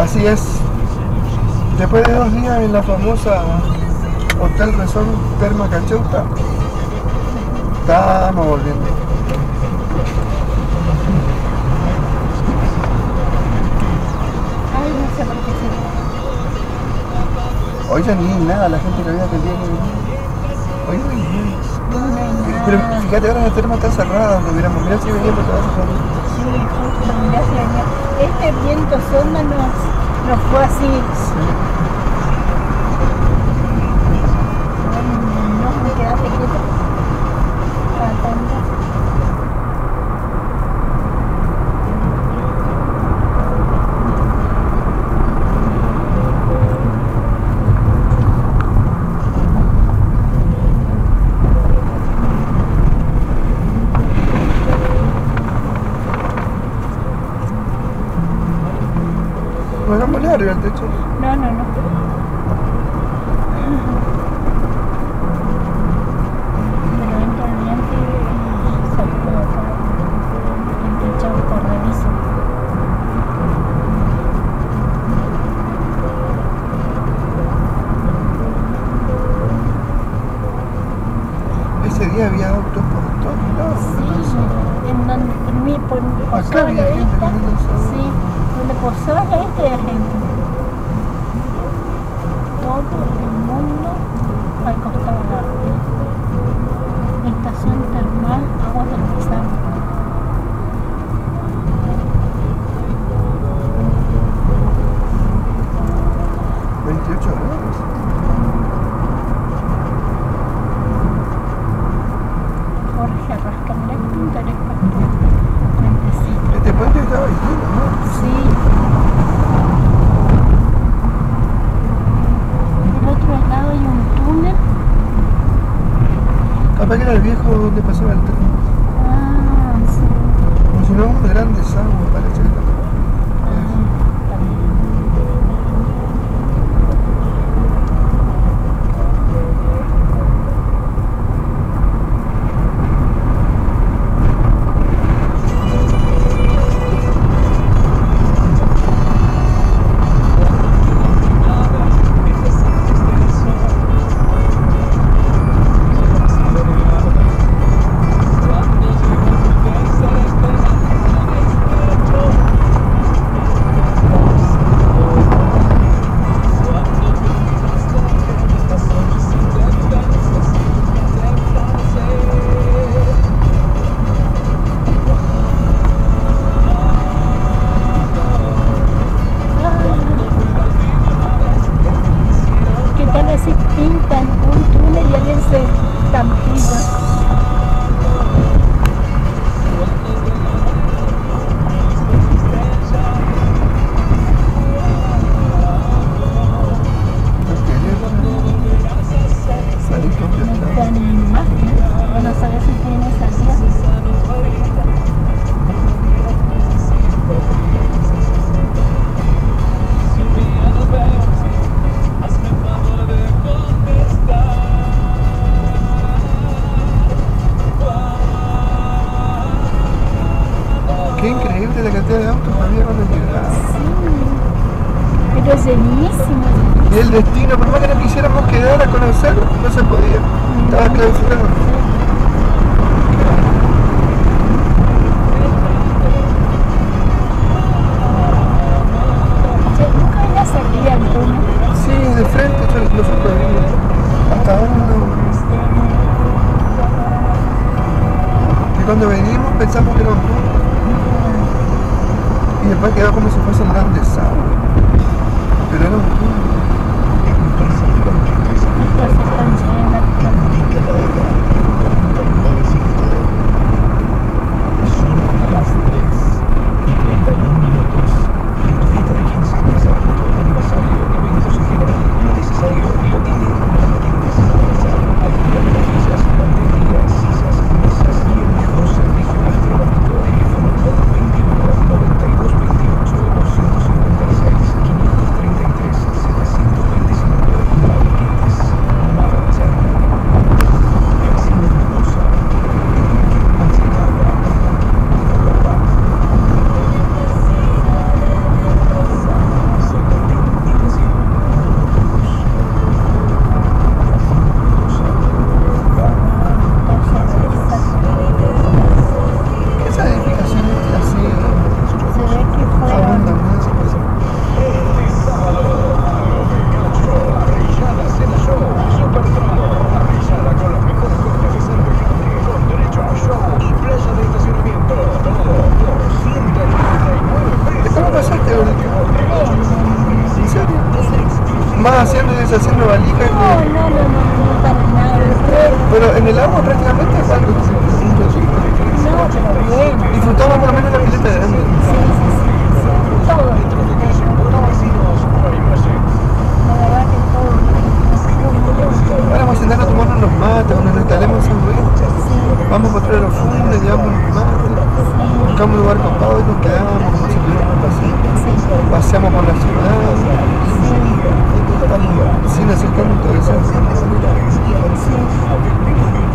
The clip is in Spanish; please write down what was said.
Así es. Después de 2 días en la famosa Hotel Resort Terma Cacheuta, estamos volviendo. Ay, no sé por qué sí. Hoy ya ni nada, la gente que había que tiene. Hoy no hay nada. Pero fíjate, ahora la terma está cerrada donde hubiéramos. Mirá si veníamos a hacer. Sí, justo, mirá si venía. Este viento sonda nos fue así. Sí. No, quedate quieto. ¿No hagamos largo el techo? No, no, no. Pero entra el viento y sacude acá. El techo corredizo. Ese día había autos por todos lados. Sí, en donde por Acá había gente esta, viendo eso. sí, donde posaba este de gente. Todo el mundo al costado de la rueda. Estación termal, agua del Pizarro. Jorge Arrasca, mirá que pintoresco. Este puente estaba lleno, ¿no? Sí. Del otro lado hay un túnel. Capaz que era el viejo donde pasaba el tren. Ah, sí. Como si no, un gran desagüe parece que también. Pintan un túnel y alguien se estampilla. No te animas, no sabes si tiene salida. Qué increíble la cantidad de autos que había cuando llegaba. Sí, pero es llenísimo. Y el destino, por más que no quisiéramos quedar a conocer, no se podía. Estaba clausurado. Nunca había salida al túnel. Sí, de frente yo incluso podía. Hasta ahora no. Y cuando venimos pensamos que era un túnel. Y después quedó como si fuese un gran desagüe. Pero era un túnel. Estas están llenas. Son las 3:31 minutos. En tu fiesta de 15 años de tu aniversario, eventos en general, lo necesario lo tiene una tienda Salazar. Alquiler de sillas, baterías, sillas, mesas y el mejor servicio gastronómico. Teléfono 421 9228 256 533. buscamos un lugar copado y nos quedamos, como si tuviéramos un paseo. Paseamos por la ciudad, estamos sin hacer tanto desastre.